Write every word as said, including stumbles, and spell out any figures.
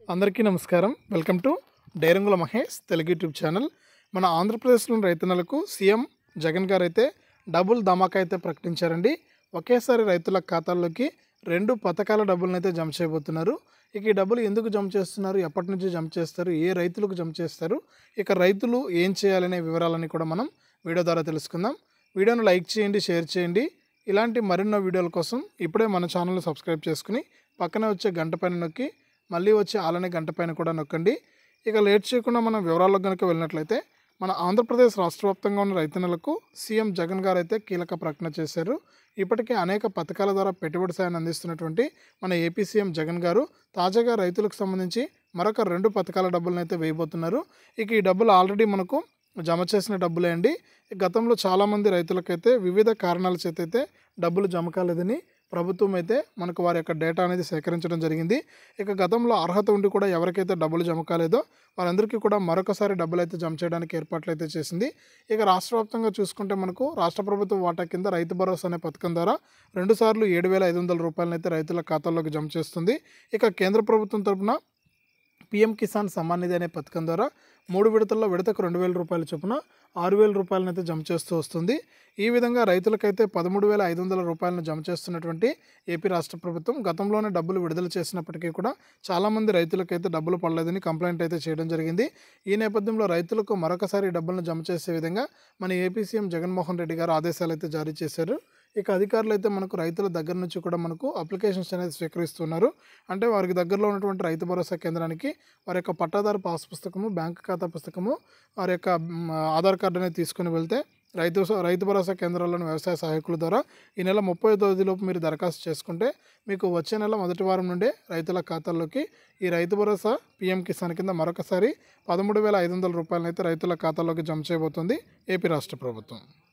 అందరికీ నమస్కారం. Welcome to Dairangula Mahesh Telugu YouTube channel. మన ఆంధ్రప్రదేశ్లోని రైతన్నలకు సీఎం జగన్ గారు అయితే డబుల్ ధమాకా అయితే ప్రకటించారండి. ఒకేసారి రైతుల ఖాతాల్లోకి రెండు పథకాల డబ్బులను అయితే జమ చేయబోతున్నారు. ఇక ఈ డబ్బులు ఎందుకు జమ చేస్తున్నారు, ఎప్పటి నుంచి జమ చేస్తారు, ఏ రైతులకు జమ చేస్తారు, ఇక రైతులు ఏం చేయాలనే వివరాలని కూడా మనం వీడియో ద్వారా తెలుసుకుందాం. వీడియోను లైక్ చేయండి, షేర్ చేయండి. ఇలాంటి మరెన్నో వీడియోల కోసం ఇప్పుడే మన ఛానల్ని సబ్స్క్రైబ్ చేసుకుని పక్కనే వచ్చే గంట పైన నొక్కి మళ్ళీ వచ్చే ఆలనే గంట పైన కూడా నొక్కండి. ఇక లేట్ చేయకుండా మనం వివరాల్లో కనుక వెళ్ళినట్లయితే మన ఆంధ్రప్రదేశ్ రాష్ట్ర వ్యాప్తంగా ఉన్న రైతన్నలకు సీఎం జగన్ గారు అయితే కీలక ప్రకటన చేశారు. ఇప్పటికే అనేక పథకాల ద్వారా పెట్టుబడి సాయాన్ని అందిస్తున్నటువంటి మన ఏపీ సీఎం జగన్ గారు తాజాగా రైతులకు సంబంధించి మరొక రెండు పథకాల డబ్బులను అయితే వేయబోతున్నారు. ఇక ఈ డబ్బులు ఆల్రెడీ మనకు జమ చేసిన డబ్బులే అండి. గతంలో చాలామంది రైతులకైతే వివిధ కారణాల చేత అయితే డబ్బులు జమ కాలేదని ప్రభుత్వం అయితే మనకు వారి యొక్క డేటా అనేది సేకరించడం జరిగింది. ఇక గతంలో అర్హత ఉండి కూడా ఎవరికైతే డబ్బులు జమ కాలేదో వారందరికీ కూడా మరొకసారి డబ్బులు అయితే జమ చేయడానికి ఏర్పాట్లు అయితే చేసింది. ఇక రాష్ట్ర వ్యాప్తంగా చూసుకుంటే మనకు రాష్ట్ర ప్రభుత్వం వాటా కింద రైతు భరోసా అనే పథకం ద్వారా రెండు సార్లు ఏడు వేల ఐదు వందల రూపాయలను అయితే రైతుల ఖాతాల్లోకి జమ చేస్తుంది. ఇక కేంద్ర ప్రభుత్వం తరఫున పీఎం కిసాన్ సమ్మాన్ నిధి అనే పథకం ద్వారా మూడు విడతల్లో విడతకు రెండు వేల రూపాయల చొప్పున ఆరు వేల రూపాయలను అయితే జమ చేస్తూ వస్తుంది. ఈ విధంగా రైతులకైతే పదమూడు వేల ఐదు వందల రూపాయలను జమ చేస్తున్నటువంటి ఏపీ రాష్ట్ర ప్రభుత్వం గతంలోనే డబ్బులు విడుదల చేసినప్పటికీ కూడా చాలామంది రైతులకైతే డబ్బులు పడలేదని కంప్లైంట్ అయితే చేయడం జరిగింది. ఈ నేపథ్యంలో రైతులకు మరొకసారి డబ్బులను జమ చేసే విధంగా మన ఏపీ సీఎం జగన్మోహన్ రెడ్డి గారు ఆదేశాలు అయితే జారీ చేశారు. ఇక అధికారులు అయితే మనకు రైతుల దగ్గర నుంచి కూడా మనకు అప్లికేషన్స్ అనేది స్వీకరిస్తున్నారు. అంటే వారికి దగ్గరలో ఉన్నటువంటి రైతు భరోసా కేంద్రానికి వారి యొక్క పట్టాదారు పాస్ పుస్తకము, బ్యాంక్ ఖాతా పుస్తకము, వారి యొక్క ఆధార్ కార్డు అనేది తీసుకుని వెళ్తే రైతు రైతు భరోసా కేంద్రాల్లోని వ్యవసాయ సహాయకుల ద్వారా ఈ నెల ముప్పై తేదీలోపు మీరు దరఖాస్తు చేసుకుంటే మీకు వచ్చే నెల మొదటి వారం నుండే రైతుల ఖాతాల్లోకి ఈ రైతు భరోసా పీఎం కిసాన్ కింద మరొకసారి పదమూడు వేల ఐదు వందల రూపాయలను అయితే రైతుల ఖాతాలోకి జమ చేయబోతుంది ఏపీ రాష్ట్ర ప్రభుత్వం.